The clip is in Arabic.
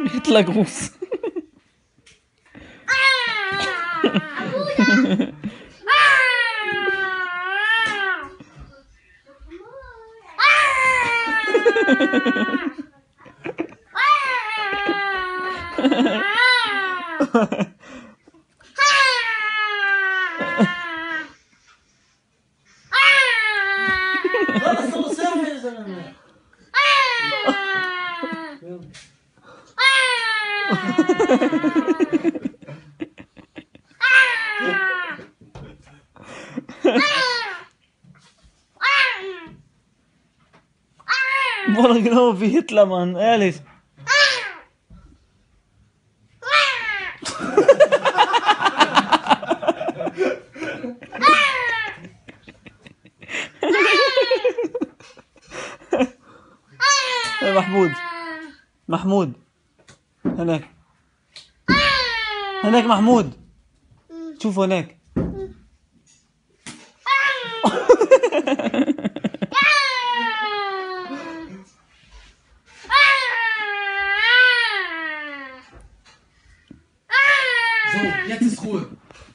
Hitlergruß. خلاص صار ساعة يا زلمة. Boah, genau wie Hitler, Mann, ehrlich. Hey, محمود محمود هناك هناك محمود شوف هناك. So, jetzt ist Ruhe.